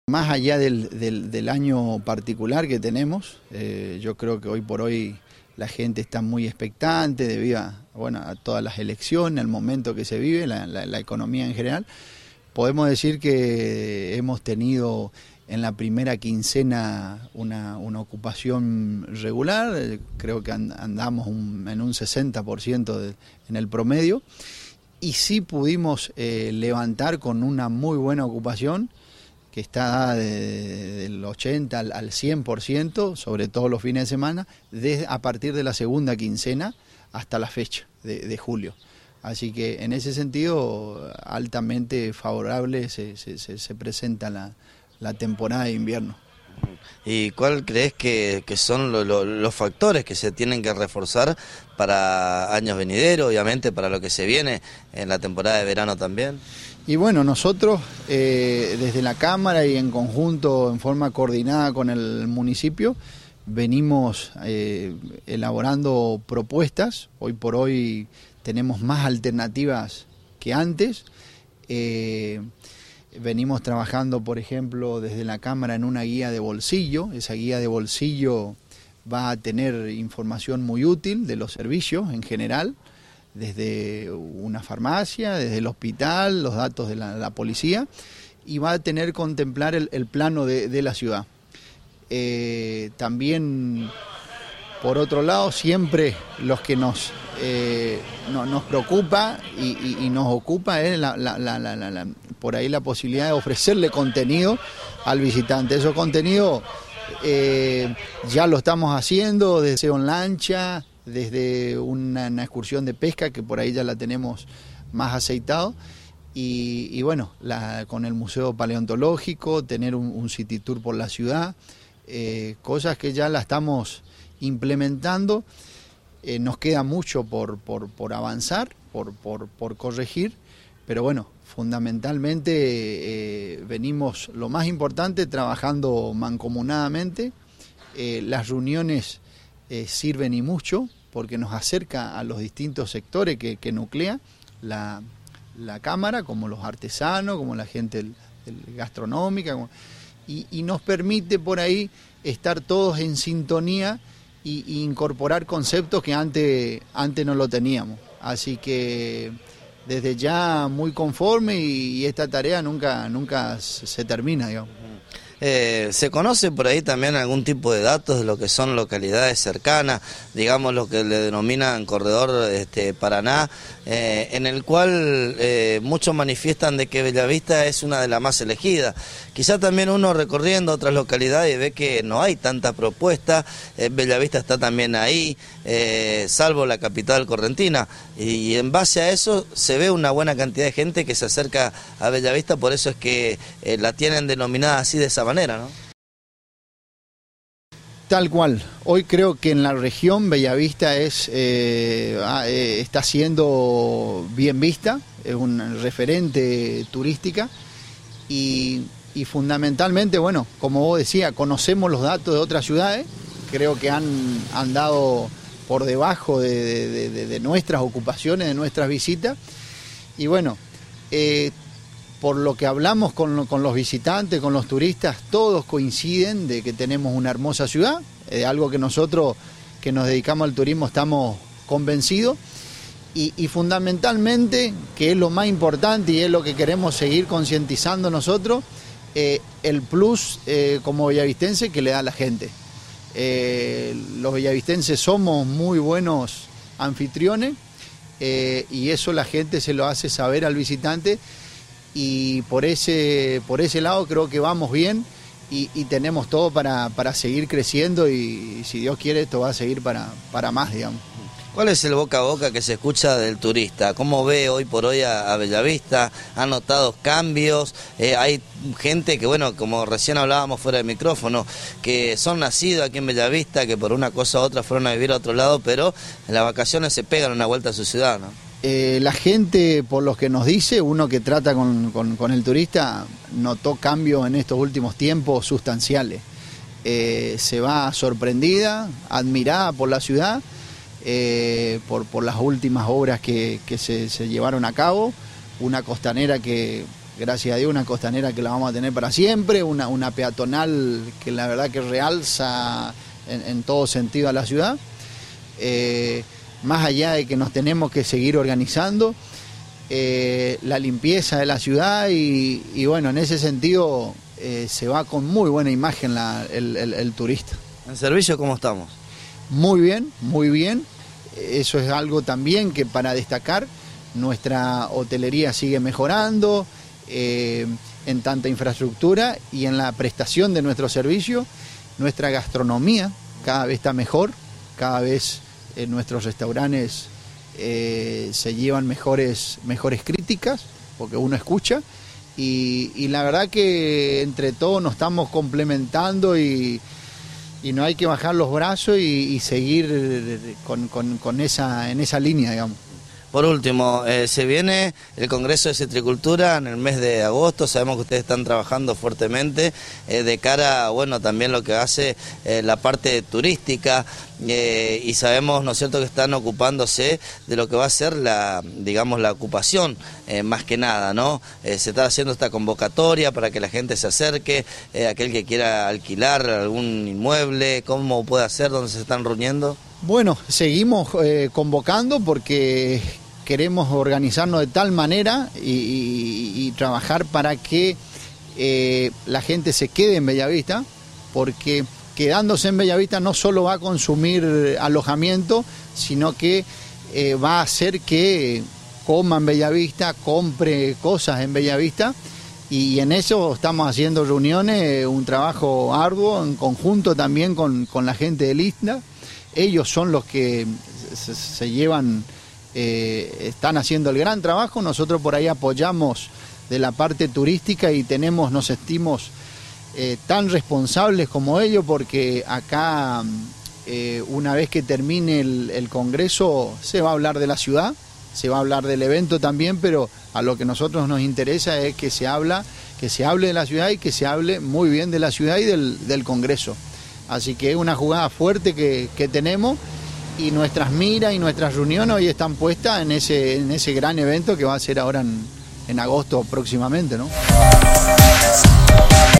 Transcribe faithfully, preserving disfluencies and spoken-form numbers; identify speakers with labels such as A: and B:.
A: Más allá del, del, del año particular que tenemos, eh, yo creo que hoy por hoy la gente está muy expectante debido a, bueno, a todas las elecciones, al momento que se vive, la, la, la economía en general. Podemos decir que hemos tenido en la primera quincena una, una ocupación regular, eh, creo que and, andamos un, en un sesenta por ciento de, en el promedio, y sí pudimos eh, levantar con una muy buena ocupación, que está de, del ochenta al cien por ciento, sobre todo los fines de semana, desde, a partir de la segunda quincena hasta la fecha de, de julio. Así que en ese sentido, altamente favorable se, se, se presenta la, la temporada de invierno.
B: ¿Y cuál crees que, que son lo, lo, los factores que se tienen que reforzar para años venideros, obviamente para lo que se viene en la temporada de verano también?
A: Y bueno, nosotros eh, desde la Cámara y en conjunto, en forma coordinada con el municipio, venimos eh, elaborando propuestas. Hoy por hoy tenemos más alternativas que antes. Eh, venimos trabajando, por ejemplo, desde la Cámara en una guía de bolsillo. Esa guía de bolsillo va a tener información muy útil de los servicios en general, desde una farmacia, desde el hospital, los datos de la, la policía, y va a tener contemplar el, el plano de, de la ciudad. Eh, también, por otro lado, siempre los que nos, eh, no, nos preocupa y, y, y nos ocupa es la, la, la, la, la, la, por ahí la posibilidad de ofrecerle contenido al visitante. Esos contenidos eh, ya lo estamos haciendo desde en lancha, desde una, una excursión de pesca que por ahí ya la tenemos más aceitado, y, y bueno, la, con el Museo Paleontológico, tener un, un city tour por la ciudad, eh, cosas que ya la estamos implementando. Eh, nos queda mucho por, por, por avanzar, por, por, por corregir, pero bueno, fundamentalmente eh, venimos, lo más importante, trabajando mancomunadamente. Eh, las reuniones eh, sirven y mucho, porque nos acerca a los distintos sectores que, que nuclea la, la Cámara, como los artesanos, como la gente el, el gastronómica, como, y, y nos permite por ahí estar todos en sintonía y, y incorporar conceptos que antes, antes no lo teníamos. Así que desde ya muy conforme, y, y esta tarea nunca, nunca se termina, digamos.
B: Eh, ¿Se conoce por ahí también algún tipo de datos de lo que son localidades cercanas, digamos lo que le denominan corredor este, Paraná, eh, en el cual eh, muchos manifiestan de que Bellavista es una de las más elegidas? Quizá también uno recorriendo otras localidades ve que no hay tanta propuesta, eh, Bellavista está también ahí, eh, salvo la capital correntina, y en base a eso se ve una buena cantidad de gente que se acerca a Bellavista, por eso es que eh, la tienen denominada así de esa manera, ¿no?
A: Tal cual. Hoy creo que en la región Bellavista es, eh, eh, está siendo bien vista, es un referente turística, y, y fundamentalmente, bueno, como vos decías, conocemos los datos de otras ciudades, creo que han andado por debajo de, de, de, de nuestras ocupaciones, de nuestras visitas, y bueno, eh, por lo que hablamos con, con los visitantes, con los turistas, todos coinciden de que tenemos una hermosa ciudad, eh, algo que nosotros que nos dedicamos al turismo estamos convencidos, y, y fundamentalmente, que es lo más importante y es lo que queremos seguir concientizando nosotros, eh, el plus eh, como bellavistense que le da a la gente. Eh, los bellavistenses somos muy buenos anfitriones, eh, y eso la gente se lo hace saber al visitante, y por ese, por ese lado creo que vamos bien, y, y tenemos todo para, para seguir creciendo, y, y si Dios quiere esto va a seguir para, para más, digamos.
B: ¿Cuál es el boca a boca que se escucha del turista? ¿Cómo ve hoy por hoy a, a Bellavista? ¿Han notado cambios? Eh, hay gente que, bueno, como recién hablábamos fuera del micrófono, que son nacidos aquí en Bellavista, que por una cosa u otra fueron a vivir a otro lado, pero en las vacaciones se pegan una vuelta a su ciudad, ¿no?
A: Eh, la gente, por lo que nos dice, uno que trata con, con, con el turista, notó cambios en estos últimos tiempos sustanciales. Eh, se va sorprendida, admirada por la ciudad, eh, por, por las últimas obras que, que se, se llevaron a cabo, una costanera que gracias a Dios, una costanera que la vamos a tener para siempre, una, una peatonal que la verdad que realza en, en todo sentido a la ciudad. Eh, más allá de que nos tenemos que seguir organizando, eh, la limpieza de la ciudad y, y bueno, en ese sentido eh, se va con muy buena imagen la, el, el, el turista.
B: ¿En servicio cómo estamos?
A: Muy bien, muy bien. Eso es algo también que para destacar, nuestra hotelería sigue mejorando eh, en tanta infraestructura y en la prestación de nuestro servicio. Nuestra gastronomía cada vez está mejor, cada vez eh, nuestros restaurantes eh, se llevan mejores, mejores críticas, porque uno escucha, y, y la verdad que entre todos nos estamos complementando y y no hay que bajar los brazos y, y seguir con, con, con esa, en esa línea, digamos.
B: Por último, eh, se viene el Congreso de Citricultura en el mes de agosto, sabemos que ustedes están trabajando fuertemente eh, de cara, bueno, también lo que hace eh, la parte turística eh, y sabemos, ¿no es cierto?, que están ocupándose de lo que va a ser la, digamos, la ocupación, eh, más que nada, ¿no? Eh, se está haciendo esta convocatoria para que la gente se acerque, eh, aquel que quiera alquilar algún inmueble, ¿cómo puede hacer?, ¿dónde se están reuniendo?
A: Bueno, seguimos eh, convocando porque queremos organizarnos de tal manera y, y, y trabajar para que eh, la gente se quede en Bellavista, porque quedándose en Bellavista no solo va a consumir alojamiento, sino que eh, va a hacer que coma en Bellavista, compre cosas en Bellavista, y en eso estamos haciendo reuniones, un trabajo arduo en conjunto también con, con la gente del Isla. Ellos son los que se, se llevan, eh, están haciendo el gran trabajo, nosotros por ahí apoyamos de la parte turística y tenemos, nos sentimos eh, tan responsables como ellos, porque acá eh, una vez que termine el, el Congreso se va a hablar de la ciudad, se va a hablar del evento también, pero a lo que a nosotros nos interesa es que se habla, que se hable de la ciudad y que se hable muy bien de la ciudad y del, del Congreso. Así que es una jugada fuerte que, que tenemos y nuestras miras y nuestras reuniones hoy están puestas en ese, en ese gran evento que va a ser ahora en, en agosto próximamente, ¿no?